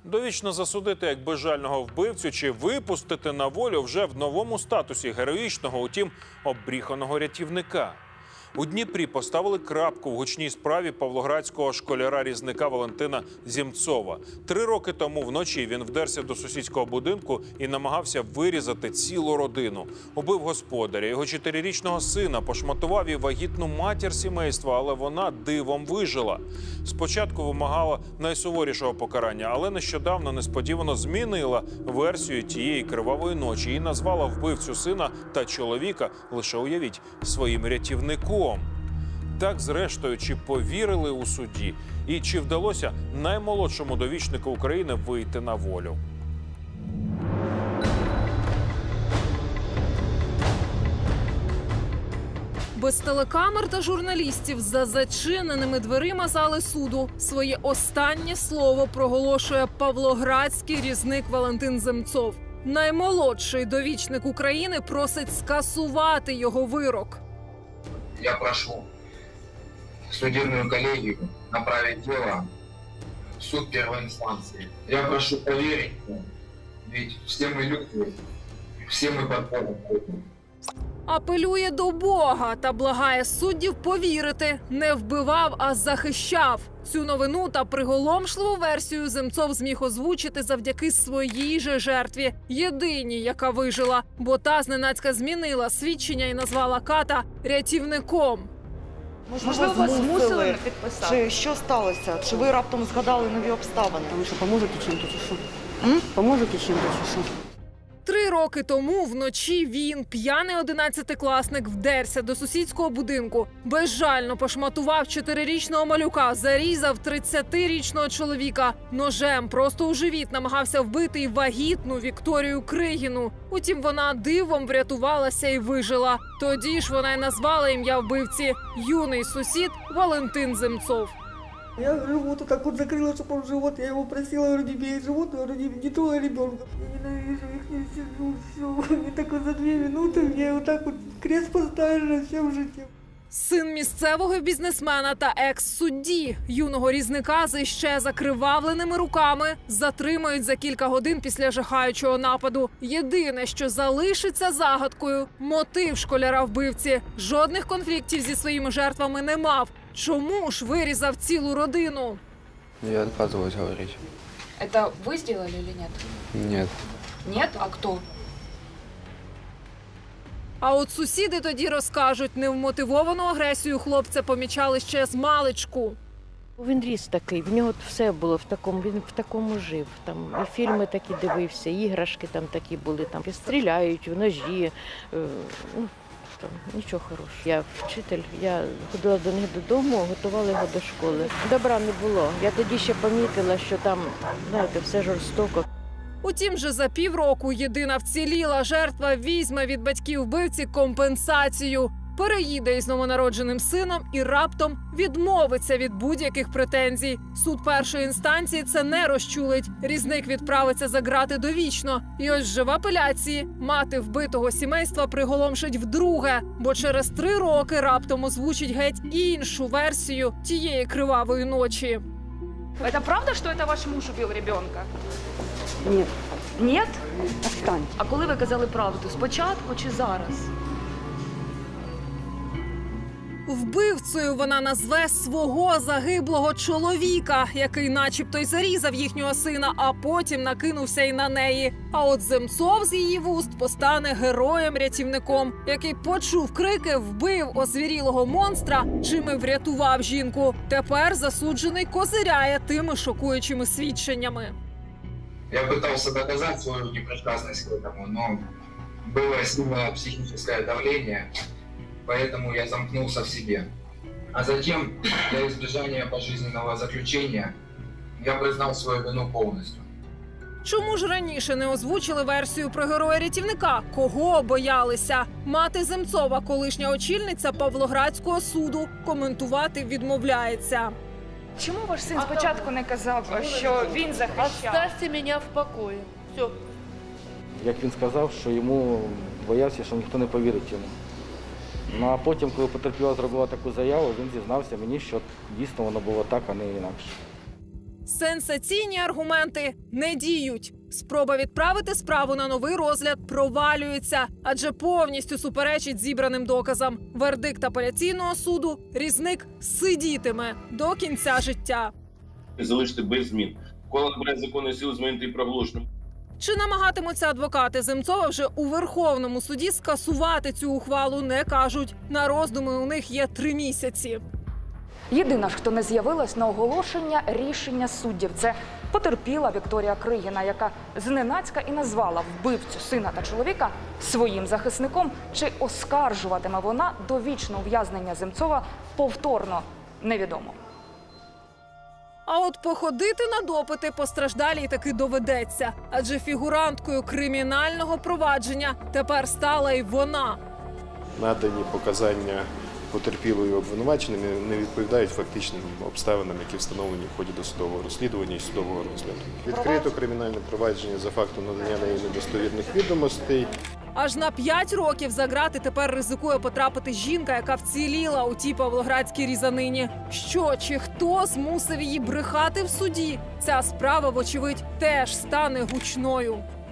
Довічно засудити як безжального вбивцю чи випустити на волю вже в новому статусі героїчного, утім, оббріханого рятівника. У Дніпрі поставили крапку в гучній справі павлоградського школяра-різника Валентина Земцова. 3 роки тому вночі він вдерся до сусідського будинку і намагався вирізати цілу родину. Убив господаря, його 4-річного сина, пошматував і вагітну матір сімейства, але вона дивом вижила. Спочатку вимагала найсуворішого покарання, але нещодавно несподівано змінила версію тієї кривавої ночі і назвала вбивцю сина та чоловіка, лише уявіть, своїм рятівником. Так, зрештою, чи повірили у суді? І чи вдалося наймолодшому довічнику України вийти на волю? Без телекамер та журналістів за зачиненими дверима зали суду своє останнє слово проголошує павлоградський різник Валентин Земцов. Наймолодший довічник України просить скасувати його вирок. Я прошу судебную коллегию направить дело в суд первой инстанции. Я прошу поверить, ведь все мы люди, все мы под Богом. Апелює до Бога та благає суддів повірити. Не вбивав, а захищав. Цю новину та приголомшливу версію Земцов зміг озвучити завдяки своїй же жертві. Єдиній, яка вижила. Бо та зненацька змінила свідчення і назвала ката рятівником. Можливо, вас змусили підписати? Чи що сталося? Чи ви раптом згадали нові обставини? Тому що поможете чим-то чи що? Поможете чим-то чи що? 3 роки тому вночі він, п'яний 11-класник, вдерся до сусідського будинку. Безжально пошматував 4-річного малюка, зарізав 30-річного чоловіка. Ножем просто у живіт намагався вбити й вагітну Вікторію Кригіну. Утім, вона дивом врятувалася і вижила. Тоді ж вона й назвала ім'я вбивці – юний сусід Валентин Земцов. Я живот вот так вот закрыла, чтобы он живот. Я его просила, говорю, не бей живот, говорю, не трогай ребенка. Я ненавижу их, не сижу, все. И так вот за 2 минуты мне вот так вот крест поставили на всем житті. Син місцевого бізнесмена та екс-судді юного різника з іще закривавленими руками затримають за кілька годин після жахаючого нападу. Єдине, що залишиться загадкою – мотив школяра-вбивці. Жодних конфліктів зі своїми жертвами не мав. Чому ж вирізав цілу родину? Я отказываюсь говорить. Это вы сделали или нет? Нет. Нет? А кто? А от сусіди тоді розкажуть, невмотивовану агресію хлопця помічали ще з маличку. Він ріс такий, в нього все було в такому, він в такому жив. Там і фільми такі дивився, і іграшки там такі були, там стріляють, в ножі. Там нічого хорошого. Я вчитель, я ходила до них додому, готувала його до школи. Добра не було. Я тоді ще помітила, що там, знаєте, все жорстоко. Утім, же за півроку єдина вціліла жертва візьме від батьків вбивці компенсацію. Переїде із новонародженим сином і раптом відмовиться від будь-яких претензій. Суд першої інстанції це не розчулить. Різник відправиться за ґрати довічно. І ось вже в апеляції мати вбитого сімейства приголомшить вдруге, бо через 3 роки раптом озвучить геть іншу версію тієї кривавої ночі. Это правда, что это ваш муж убил ребенка? Ні. Нет? Отстань. А коли ви казали правду? Спочатку чи зараз? Вбивцею вона назве свого загиблого чоловіка, який начебто й зарізав їхнього сина, а потім накинувся й на неї. А от Земцов з її вуст постане героєм-рятівником, який почув крики, вбив озвірілого монстра, чим і врятував жінку. Тепер засуджений козиряє тими шокуючими свідченнями. Я пытался доказать свою непричастность к этому, но было сильное психическое давление, поэтому я замкнулся в себе. А затем, для избежания пожизненного заключения, я признал свою вину полностью. Чому ж раніше не озвучили версію про героя-рятівника? Кого боялися? Мати Земцова, колишня очільниця Павлоградського суду, коментувати відмовляється. Чому ваш син спочатку не казав, що він захищав? Оставьте мене в покої. Все. Як він сказав, що йому боявся, що ніхто не повірить йому. Ну а потім, коли потерпіла зробила таку заяву, він зізнався мені, що дійсно воно було так, а не інакше. Сенсаційні аргументи не діють. Спроба відправити справу на новий розгляд провалюється, адже повністю суперечить зібраним доказам. Вердикт апеляційного суду – Різник сидітиме до кінця життя. Залишити без змін. Коли набирає законної сили, змінити і правоположним. Чи намагатимуться адвокати Земцова вже у Верховному суді скасувати цю ухвалу, не кажуть. На роздуми у них є 3 місяці. Єдина ж, хто не з'явилась на оголошення рішення суддів, це потерпіла Вікторія Кригіна, яка зненацька і назвала вбивцю сина та чоловіка своїм захисником. Чи оскаржуватиме вона довічне ув'язнення Земцова повторно, невідомо. А от походити на допити постраждалій таки доведеться. Адже фігуранткою кримінального провадження тепер стала і вона. Надані показання потерпілої обвинуваченими не відповідають фактичним обставинам, які встановлені в ході досудового розслідування і судового розгляду. Відкрито кримінальне провадження за фактом надання неї недостовірних відомостей. Аж на 5 років за ґрати тепер ризикує потрапити жінка, яка вціліла у тій павлоградській різанині. Що чи хто змусив її брехати в суді? Ця справа, вочевидь, теж стане гучною.